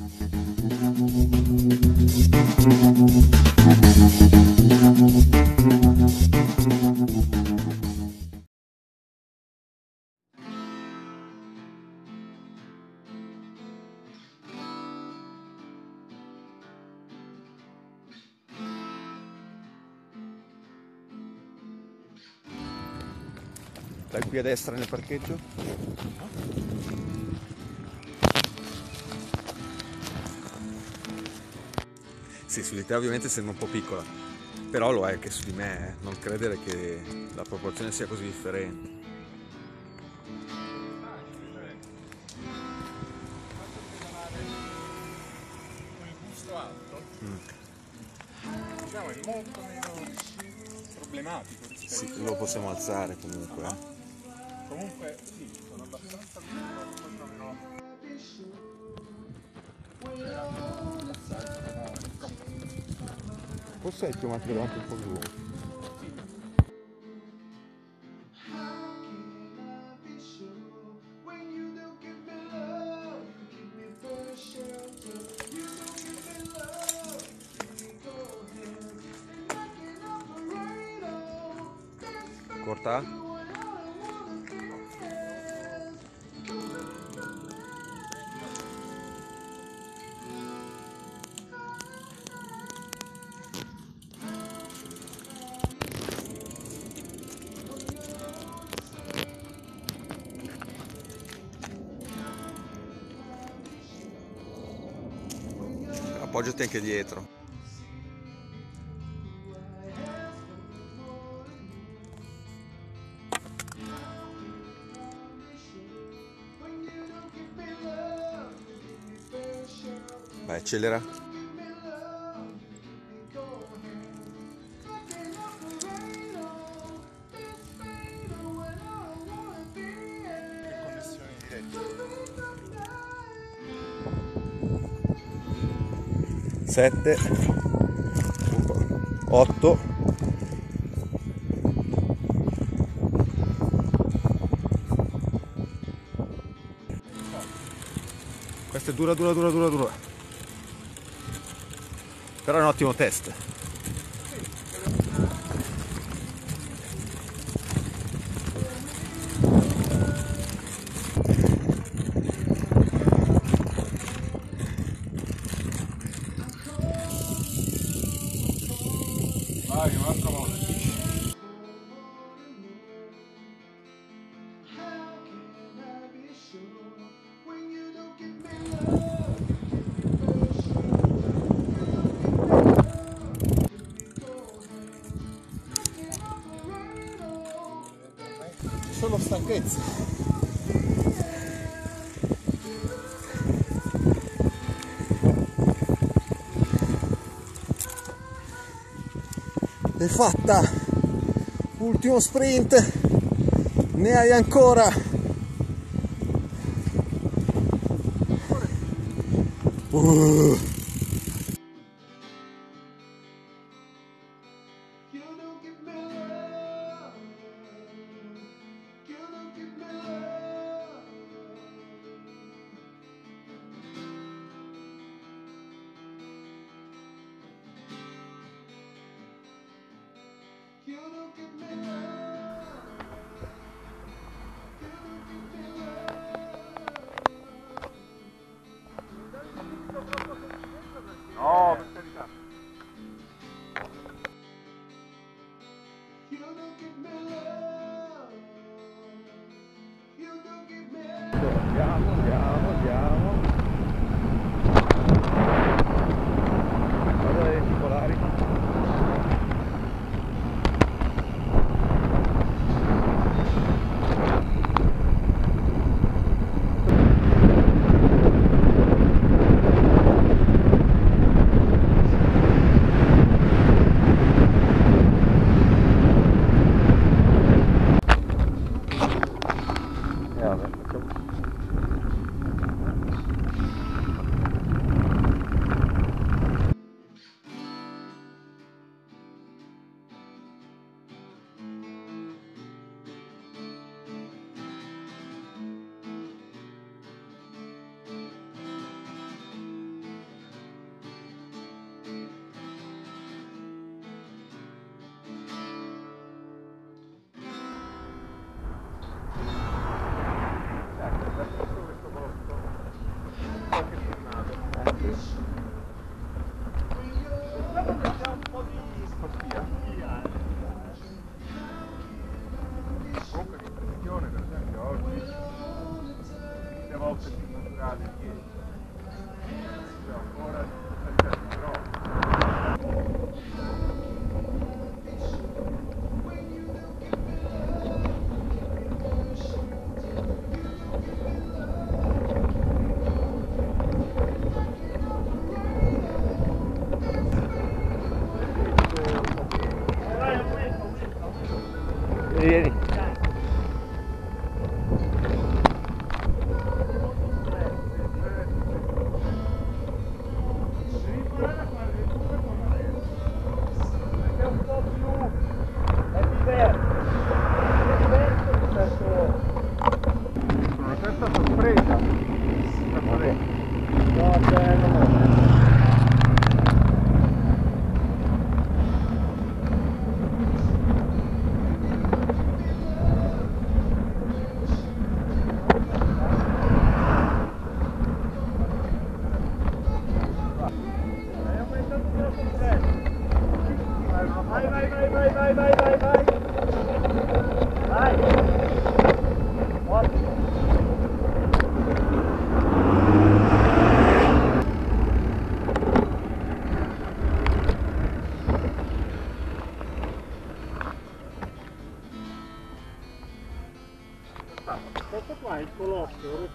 Dai, qui a destra nel parcheggio. Sì, su di te ovviamente sembra un po' piccola, però lo è anche su di me, non credere che la proporzione sia così differente. Con il busto alto, diciamo, è molto meno problematico rispetto Sì, lo possiamo alzare comunque. Comunque sì, sono abbastanza piccolo, Forse hai chiamato davanti un po' giù. Corta? Appoggiati anche dietro. Vai, accelera. connessione diretta. 7, 8, 'Questa è dura. Però è un ottimo test. Vai, un altro modo. Solo stanchezza. È fatta, ultimo sprint, ne hai ancora. No, per carità. Andiamo. Guarda le circolari. C'è un po' di corsia. Comunque l'impressione, per esempio, oggi mille volte più naturale di ieri. C'è ancora però Vieni. una certa sorpresa. Questo qua è il colosso.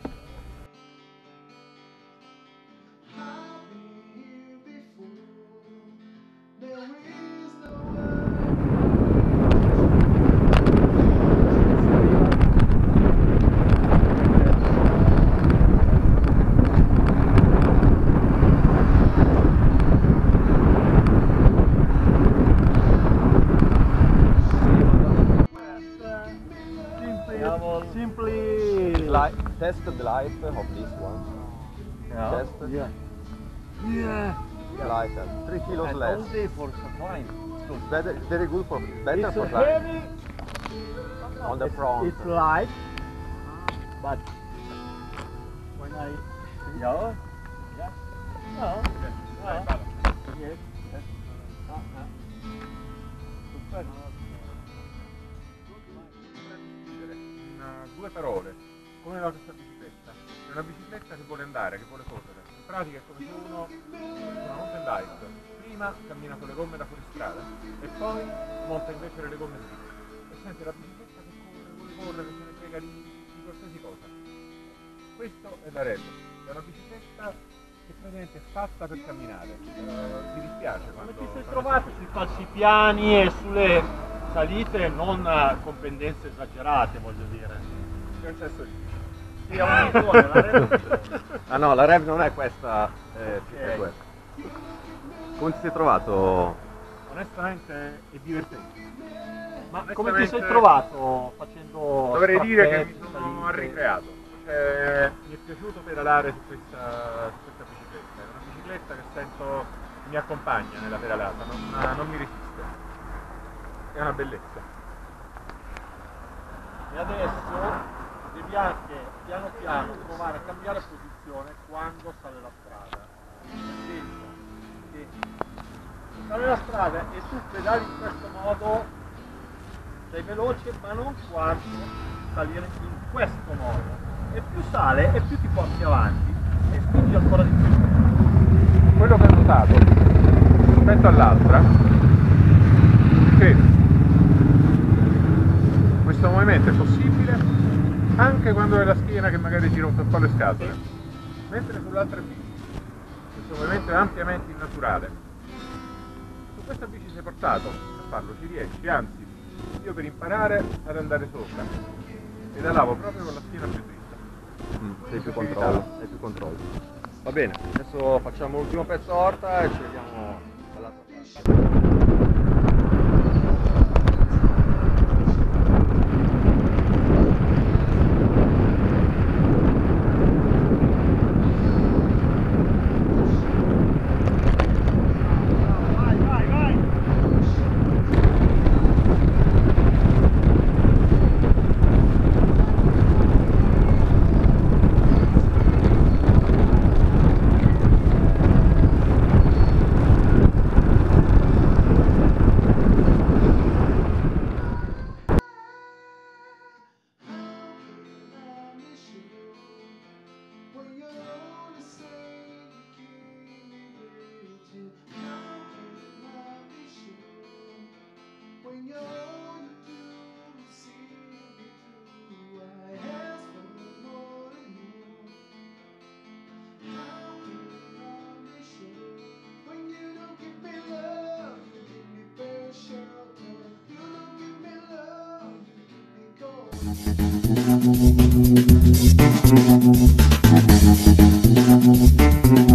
Simply Test the life of this one. Test yeah. Yeah. the life. 3 kilos And less. all day for fine. Better, very good for better It's for life. heavy. On the front. It's light, but when I yeah, yes, no, yes, perfetto. In due parole, come va questa bicicletta? È una bicicletta che vuole andare, che vuole correre. In pratica è come se uno una mountain bike prima cammina con le gomme da fuoristrada e poi monta invece le gomme dritte. E sente la bicicletta che corre, vuole correre, se ne frega di qualsiasi cosa. Questo è la Red, è una bicicletta che praticamente è fatta per camminare. Mi dispiace quando... Come ti sei trovato sui falsi piani e sulle salite non con pendenze esagerate, voglio dire? Che non c'è solito. Sì, ha un motore, la Red. Ah no, la rev non è questa, è Ok. questa. Come ti sei trovato? Onestamente è divertente. Ma come ti sei trovato facendo Dovrei dire che mi strappetti, sono salite? ricreato. Mi è piaciuto pedalare su questa bicicletta. È una bicicletta che sento mi accompagna nella pedalata, non mi resiste. È una bellezza. E adesso devi anche piano piano provare a cambiare posizione quando sale la strada. Nel senso che sale la strada e tu pedali in questo modo, sei veloce, ma non quanto salire in questo modo. E più sale e più ti porti avanti e spingi ancora di più. Quello che ho notato rispetto all'altra è che questo movimento è possibile anche quando hai la schiena che magari ti rompe un po' le scatole, mentre sull'altra bici questo movimento è ampiamente innaturale. Su questa bici sei portato a farlo, ci riesci, anzi io per imparare ad andare sopra pedalavo proprio con la schiena più dritta. Sei più controllo, hai più controllo. Va bene, adesso facciamo l'ultimo pezzo a orta e ci vediamo dall'altra parte. Vai, vai, vai! Thank